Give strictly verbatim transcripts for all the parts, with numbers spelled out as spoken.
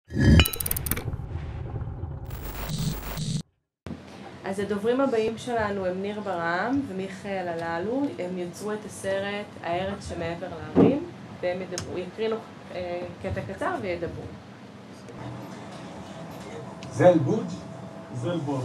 אז הדוברים הבאים שלנו הם ניר ברם ומיכאל הללו. הם יצרו את הסרט הארץ שמעבר להרים, והם ידברו, יקרינו אה, קטע קצר וידברו. זה אלבורג'? זה אלבורג'.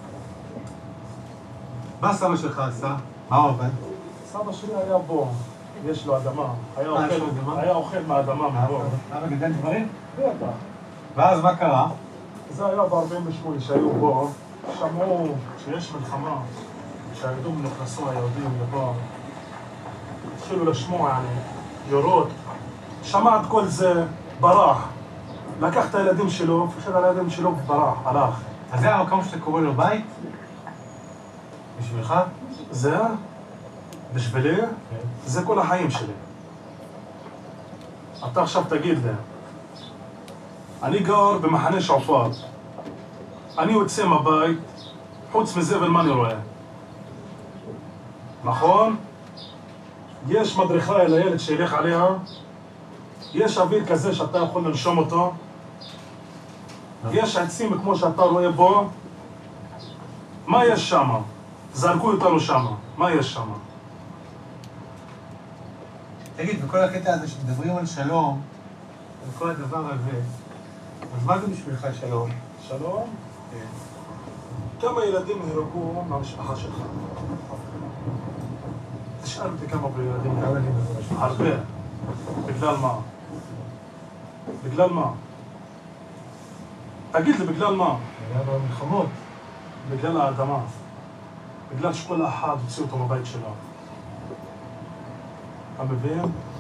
מה סבא שלך עשה? מה הוא עובד? סבא שלי היה בור, יש לו אדמה. היה מה, יש לו אוכל, אדמה? היה אוכל מהאדמה מבור. אבא גידל דברים? בטח. ואז מה קרה? זה היה ב-ארבעים ושמונה שהיו בור, שמעו שיש מלחמה, שהיהודים נכנסו היהודים לבור. התחילו לשמוע, יעני, יורות. שמע את כל זה, ברח. לקח את הילדים שלו, פחד על הילדים שלו וברח, הלך. אז זה המקום שאתה קורא לו בית? בשבילך? זה? בשבילי? זה כל החיים שלי. אתה עכשיו תגיד לי, אני גר במחנה שועפאט. אני יוצא מהבית, חוץ מזבל מה אני רואה? נכון? יש מדריכה אל הילד שילך עליה, יש אוויר כזה שאתה יכול לנשום אותו, יש עצים כמו שאתה רואה בו. מה יש שם? זרקו אותנו שם, מה יש שם? תגיד, בכל הקטע הזה שמדברים על שלום, וכל הדבר הזה, אז מה זה בשבילך שלום? שלום? כמה ילדים נהרגו מהמשפחה שלך? תשאל אותי כמה ילדים נהרגו. הרבה. בגלל מה? בגלל מה? תגיד לי, בגלל מה? בגלל המלחמות. בגלל האדמה. בגלל שכל אחד הוציא אותו מבית שלו. אתה מבין?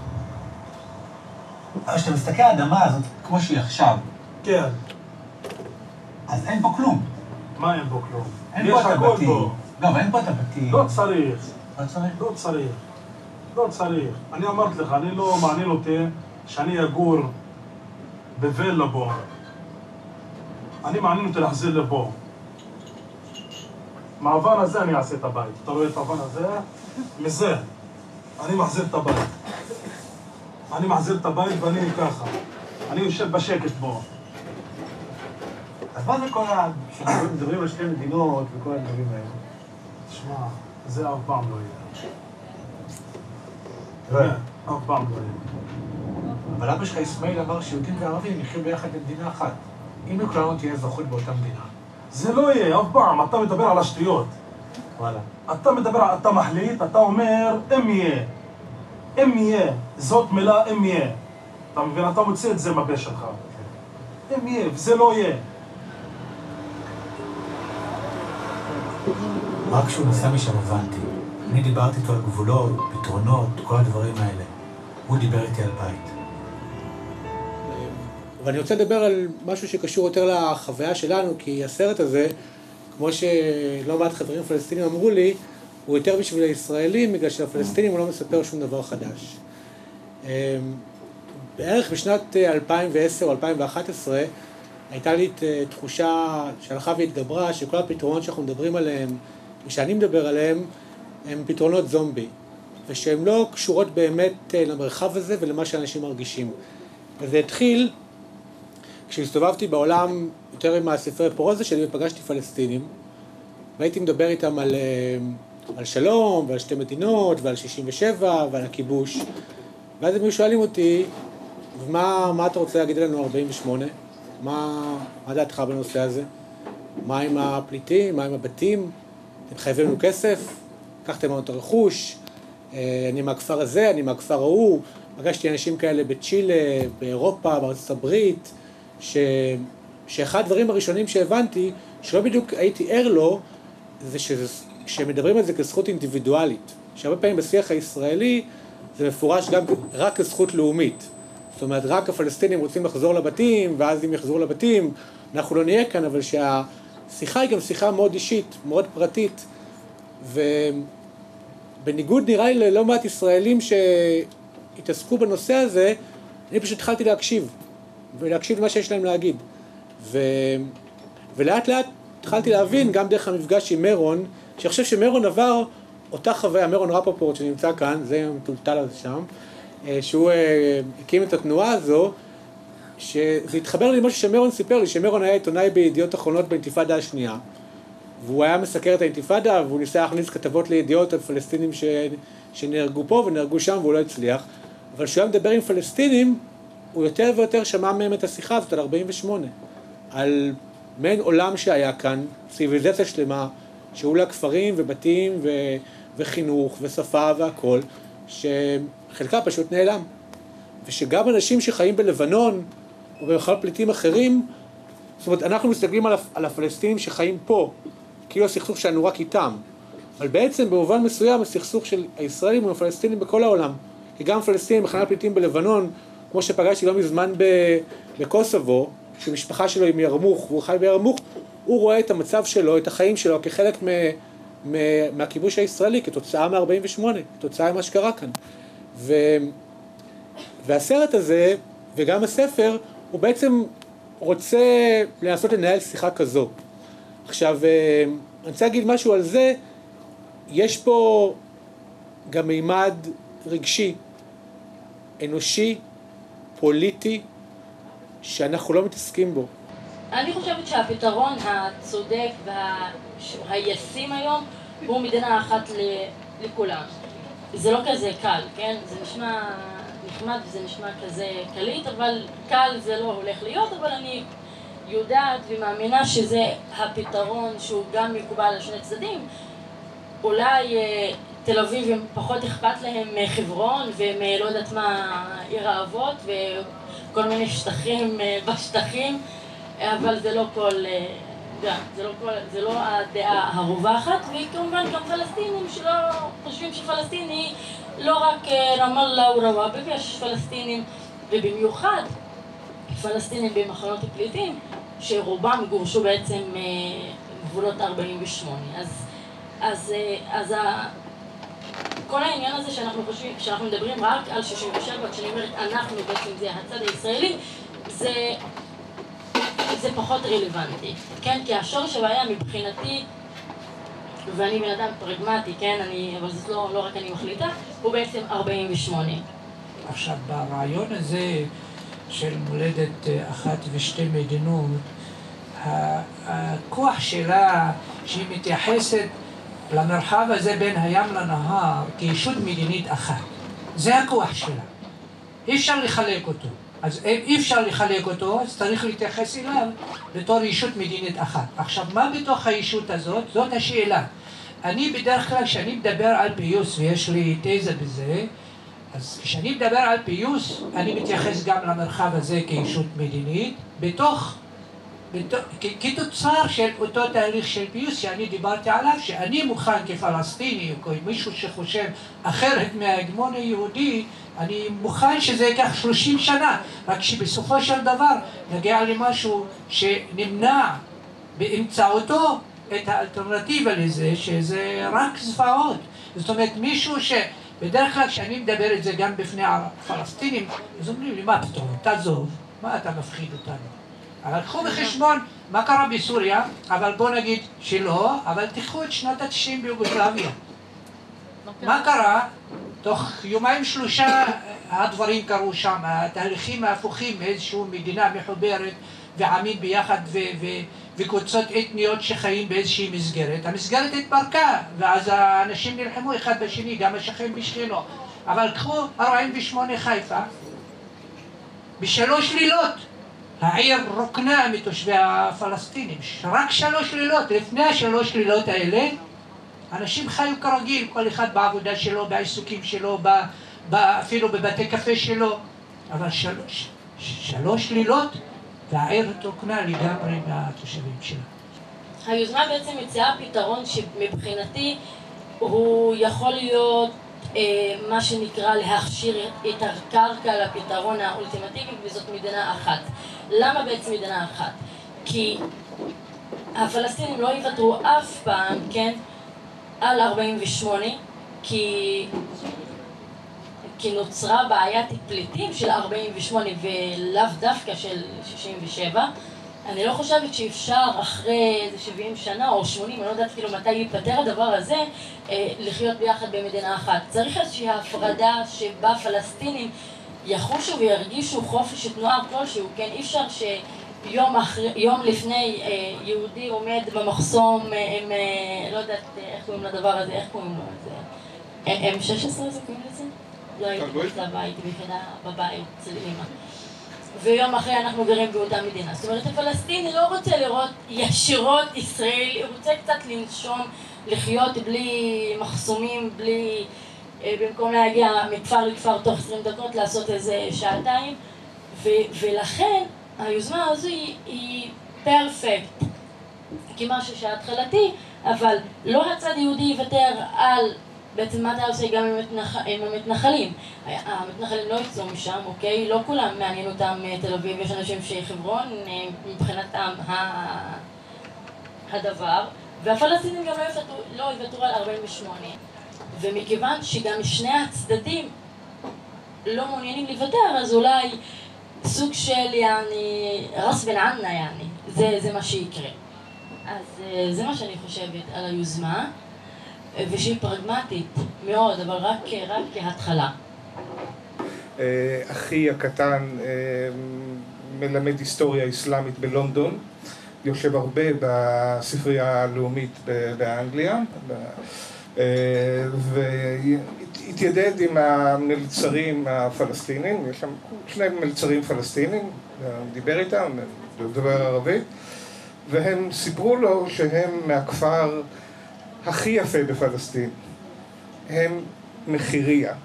אבל כשאתה מסתכל על האדמה הזאת, כמו שהיא עכשיו, כן. אז אין פה כלום. מה אין בו כלום? אין פה את הכל הבתים. בו. לא, אבל אין פה את הבתים. לא צריך. לא צריך? לא צריך. לא צריך. אני אמרתי לך, אני לא מעניין אותי שאני אגור בווילה בו. אני מעניין אותי להחזיר לפה. מהאבן הזה אני אעשה את הבית. אתה רואה את האבן הזה? מזה. אני מחזיר את הבית. אני מחזיר את הבית ואני ככה. אני יושב בשקט בו. אז מה זה כל ה... מדברים על שתי מדינות וכל הדברים האלה? תשמע, זה אף פעם לא יהיה. אף פעם לא יהיה. אבל אבא שלך ישמעאל אמר שיהודים וערבים יחיו ביחד במדינה אחת. אם לכולנו תהיה אזרחות באותה מדינה. זה לא יהיה, אף פעם. אתה מדבר על השטויות. וואלה. אתה מדבר, אתה מחליט, אתה אומר, אם יהיה. אם יהיה. זאת מילה, אם יהיה. אתה מבין? אתה מוצא את זה מהפה שלך. אם יהיה, וזה לא יהיה. רק כשהוא נסע משם הבנתי. אני דיברתי איתו על גבולות, פתרונות, כל הדברים האלה. הוא דיבר איתי על בית. ואני רוצה לדבר על משהו שקשור יותר לחוויה שלנו, כי הסרט הזה, כמו שלא מעט חברים פלסטינים אמרו לי, הוא יותר בשביל הישראלים, בגלל שלפלסטינים הוא לא מספר שום דבר חדש. בערך בשנת אלפיים ועשר או אלפיים ואחת עשרה, הייתה לי תחושה שהלכה והתגברה, שכל הפתרונות שאנחנו מדברים עליהם, ושאני מדבר עליהם, הם פתרונות זומבי, ושהם לא קשורות באמת למרחב הזה ולמה שאנשים מרגישים. וזה התחיל כשהסתובבתי בעולם יותר עם הספרי פרוזה שלי ופגשתי פלסטינים, והייתי מדבר איתם על, על שלום ועל שתי מדינות ועל שישים ושבע ועל הכיבוש, ואז הם שואלים אותי, מה, מה אתה רוצה להגיד לנו ארבעים ושמונה? מה, מה דעתך בנושא הזה? מה עם הפליטים? מה עם הבתים? אתם חייבים לנו כסף? לקחתם לנו את הרכוש? אני מהכפר הזה, אני מהכפר ההוא. פגשתי אנשים כאלה בצ'ילה, באירופה, בארצות הברית, ש... שאחד הדברים הראשונים שהבנתי, שלא בדיוק הייתי ער לו, זה ש... שמדברים על זה כזכות אינדיבידואלית. שהרבה פעמים בשיח הישראלי זה מפורש גם רק כזכות לאומית. זאת אומרת, רק הפלסטינים רוצים לחזור לבתים, ואז אם יחזרו לבתים, אנחנו לא נהיה כאן, אבל שהשיחה היא גם שיחה מאוד אישית, מאוד פרטית, ובניגוד נראה לי ללא מעט ישראלים שהתעסקו בנושא הזה, אני פשוט התחלתי להקשיב, ולהקשיב למה שיש להם להגיד. ו... ולאט לאט התחלתי להבין, גם דרך המפגש עם מרון, שאני חושב שמרון עבר אותה חוויה, מרון רפופורט שנמצא כאן, זה המטולטל הזה שם, שהוא הקים את התנועה הזו, שזה התחבר לי משהו שמרון סיפר לי, שמרון היה עיתונאי בידיעות אחרונות באינתיפאדה השנייה, והוא היה מסקר את האינתיפאדה, והוא ניסה להכניס כתבות לידיעות על פלסטינים ש... שנהרגו פה ונהרגו שם, והוא לא הצליח. אבל כשהוא היה מדבר עם פלסטינים, הוא יותר ויותר שמע מהם את השיחה הזאת על ארבעים ושמונה. על מעין עולם שהיה כאן, ציוויליזציה שלמה, שהיו לה כפרים ובתים ו... וחינוך ושפה והכל, שחלקה פשוט נעלם. ושגם אנשים שחיים בלבנון, או בכלל פליטים אחרים, זאת אומרת, אנחנו מסתכלים על, על הפלסטינים שחיים פה, כאילו הסכסוך שלנו רק איתם. אבל בעצם במובן מסוים הסכסוך של הישראלים הוא הפלסטינים בכל העולם. כי גם פלסטינים מחנה פליטים בלבנון, כמו שפגשתי לא מזמן בקוסובו, שמשפחה שלו היא מירמוך, והוא חי בירמוך, הוא רואה את המצב שלו, את החיים שלו, כחלק מ, מ, מהכיבוש הישראלי, כתוצאה מ-ארבעים ושמונה, כתוצאה ממה שקרה כאן. ו, והסרט הזה, וגם הספר, הוא בעצם רוצה לנסות לנהל שיחה כזו. עכשיו, אני רוצה להגיד משהו על זה, יש פה גם מימד רגשי, אנושי, פוליטי, שאנחנו לא מתעסקים בו. אני חושבת שהפתרון הצודק והישים היום הוא מדינה אחת לכולם. זה לא כזה קל, כן? זה נשמע נחמד וזה נשמע כזה קליט, אבל קל זה לא הולך להיות, אבל אני יודעת ומאמינה שזה הפתרון שהוא גם מקובל על שני צדדים. אולי תל אביב הם פחות אכפת להם מחברון ומלא יודעת מה עיר האבות וכל מיני שטחים בשטחים, אבל זה לא כל, זה לא, כל, זה לא הדעה הרווחת, וכמובן גם פלסטינים שלא חושבים שפלסטיני לא רק רמאללה ורוואבי, ויש פלסטינים ובמיוחד פלסטינים במחנות פליטים שרובם גורשו בעצם גבולות ארבעים ושמונה. אז אז אז ה... כל העניין הזה שאנחנו חושבים, שאנחנו מדברים רק על שישים ושבע, כשאני אומרת אנחנו בעצם זה הצד הישראלי, זה זה פחות רלוונטי, כן? כי השורש הבעיה מבחינתי, ואני בן אדם פרגמטי, כן? אני, אבל זה לא, לא רק אני מחליטה, הוא בעצם ארבעים ושמונה. עכשיו, ברעיון הזה של מולדת אחת ושתי מדינות, הכוח שלה שהיא מתייחסת למרחב הזה בין הים לנהר כישות מדינית אחת. זה הכוח שלה. אי אפשר לחלק אותו. אז אי אפשר לחלק אותו, אז צריך להתייחס אליו בתור ישות מדינית אחת. עכשיו, מה בתוך הישות הזאת? זאת השאלה. אני בדרך כלל, כשאני מדבר על פיוס, ויש לי תזה בזה, אז כשאני מדבר על פיוס, אני מתייחס גם למרחב הזה כישות מדינית, בתוך, בתוך כתוצר של אותו תהליך של פיוס שאני דיברתי עליו, שאני מוכן כפלסטיני, או מישהו שחושב אחרת מההגמון היהודי, אני מוכן שזה ייקח שלושים שנה, רק שבסופו של דבר נגיע למשהו שנמנע באמצעותו את האלטרנטיבה לזה, שזה רק זוועות. זאת אומרת, מישהו שבדרך כלל כשאני מדבר את זה גם בפני הפלסטינים, אז אומרים לי, מה פתאום, תעזוב, מה אתה מפחיד אותנו? אבל קחו בחשבון מה קרה בסוריה, אבל בוא נגיד שלא, אבל תיקחו את שנות ה-תשעים ביוגוסלביה. מה קרה? תוך יומיים שלושה הדברים קרו שם, התהליכים ההפוכים מאיזושהי מדינה מחוברת ועמים ביחד ו- ו- וקבוצות אתניות שחיים באיזושהי מסגרת. המסגרת התפרקה, ואז האנשים נלחמו אחד בשני, גם השכן בשכנו. אבל קחו ארבעים ושמונה חיפה, בשלוש לילות העיר רוקנה מתושבי הפלסטינים. רק שלוש לילות, לפני השלוש לילות האלה, אנשים חיו כרגיל, כל אחד בעבודה שלו, בעיסוקים שלו, ב, ב, אפילו בבתי קפה שלו. אבל שלוש, שלוש לילות, והעיר התרוקנה לגמרי מהתושבים שלה. היוזמה בעצם מציעה פתרון שמבחינתי הוא יכול להיות אה, מה שנקרא להכשיר את הקרקע לפתרון האולטימטיבי, וזאת מדינה אחת. למה בעצם מדינה אחת? כי הפלסטינים לא יוותרו אף פעם, כן? על ארבעים ושמונה, כי, כי נוצרה בעיית פליטים של ארבעים ושמונה ולאו דווקא של שישים ושבע. אני לא חושבת שאפשר אחרי איזה שבעים שנה או שמונים, אני לא יודעת כאילו מתי ייפטר הדבר הזה, לחיות ביחד במדינה אחת. צריך איזושהי הפרדה שבה פלסטינים יחושו וירגישו חופש תנועה כלשהו, כן? אי אפשר שיום אחרי, יום לפני אה, יהודי עומד במחסום עם, אה, לא יודעת איך קוראים לדבר הזה, איך קוראים לו את זה? אם שש עשרה זה קוראים לזה? לא הייתי בכתבה, הייתי ביחידה בבית אצל אמא. ויום אחרי אנחנו גרים באותה מדינה. זאת אומרת, הפלסטיני לא רוצה לראות ישירות ישראל, הוא רוצה קצת לנשום, לחיות בלי מחסומים, בלי... במקום להגיע מכפר לכפר תוך עשרים דקות, לעשות איזה שעתיים. ו- ולכן היוזמה הזו היא, היא פרפקט, כמשהו שהתחלתי, אבל לא הצד יהודי יוותר על... בעצם מה אתה עושה גם עם, המתנח... עם המתנחלים? המתנחלים לא יצאו משם, אוקיי? לא כולם מעניין אותם תל אביב, יש אנשים שחברון מבחינתם ה... הדבר, והפלסטינים גם לא יוותרו על ארבעים ושמונה. ומכיוון שגם שני הצדדים לא מעוניינים לוותר, אז אולי סוג של יעני, רס בן ענה, יעני. זה, זה מה שיקרה. אז זה מה שאני חושבת על היוזמה. ושהיא פרגמטית מאוד, אבל רק, רק כהתחלה. אחי הקטן מלמד היסטוריה אסלאמית בלונדון, יושב הרבה בספרייה הלאומית באנגליה, והתיידד עם המלצרים הפלסטינים, יש שם שני מלצרים פלסטינים, דיבר איתם, דובר ערבית, והם סיפרו לו שהם מהכפר הכי יפה בפלסטין, הם מחיריה,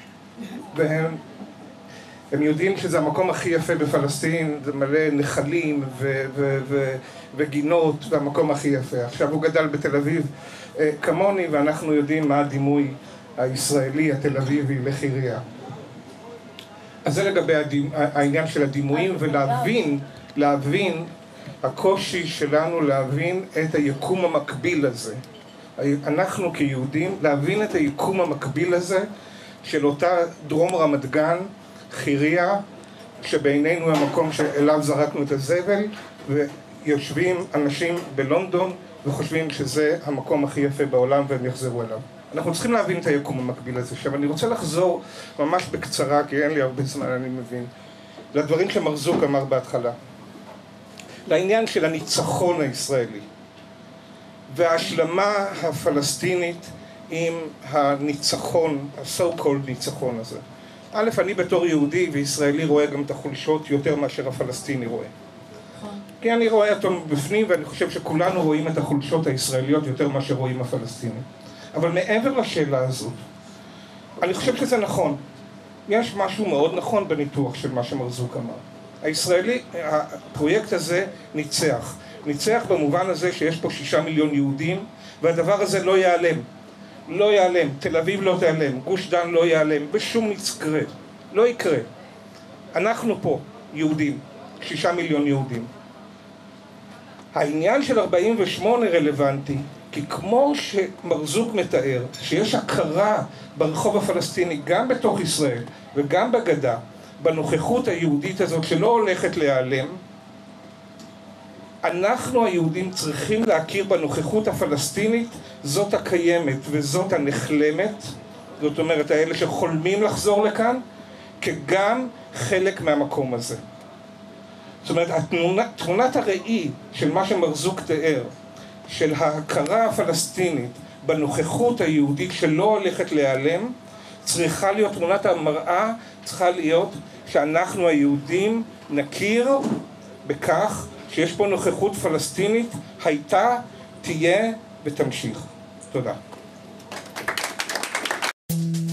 והם הם יודעים שזה המקום הכי יפה בפלסטין, זה מלא נחלים ו- ו- ו- וגינות, והמקום הכי יפה. עכשיו הוא גדל בתל אביב כמוני, ואנחנו יודעים מה הדימוי הישראלי, התל אביבי, לחיריה. אז זה לגבי הדימ... העניין של הדימויים, ולהבין, להבין, הקושי שלנו להבין את היקום המקביל הזה. אנחנו כיהודים, להבין את היקום המקביל הזה של אותה דרום רמת גן, חיריה, שבינינו המקום שאליו זרקנו את הזבל, ויושבים אנשים בלונדון וחושבים שזה המקום הכי יפה בעולם והם יחזרו אליו. אנחנו צריכים להבין את היקום המקביל הזה. עכשיו אני רוצה לחזור ממש בקצרה, כי אין לי הרבה זמן, אני מבין, לדברים שמרזוק אמר בהתחלה. לעניין של הניצחון הישראלי וההשלמה הפלסטינית עם הניצחון, ה-so called ניצחון הזה. א', אני בתור יהודי וישראלי רואה גם את החולשות יותר מאשר הפלסטיני רואה. כי אני רואה אותו בפנים, ואני חושב שכולנו רואים את החולשות הישראליות יותר מאשר רואים הפלסטינים. אבל מעבר לשאלה הזו, אני חושב שזה נכון. יש משהו מאוד נכון בניתוח של מה שמרזוק אמר. הישראלי, הפרויקט הזה ניצח. ניצח במובן הזה שיש פה שישה מיליון יהודים, והדבר הזה לא ייעלם. לא ייעלם. תל אביב לא תיעלם. גוש דן לא ייעלם. בשום נצקרה. לא יקרה. אנחנו פה, יהודים. שישה מיליון יהודים. העניין של ארבעים ושמונה רלוונטי, כי כמו שמרזוק מתאר, שיש הכרה ברחוב הפלסטיני, גם בתוך ישראל וגם בגדה, בנוכחות היהודית הזאת שלא הולכת להיעלם, אנחנו היהודים צריכים להכיר בנוכחות הפלסטינית, זאת הקיימת וזאת הנחלמת, זאת אומרת, האלה שחולמים לחזור לכאן, כגם חלק מהמקום הזה. זאת אומרת, התמונה, תמונת הראי של מה שמרזוק תיאר, של ההכרה הפלסטינית בנוכחות היהודית שלא הולכת להיעלם, צריכה להיות, תמונת המראה צריכה להיות שאנחנו היהודים נכיר בכך שיש פה נוכחות פלסטינית, הייתה, תהיה ותמשיך. תודה.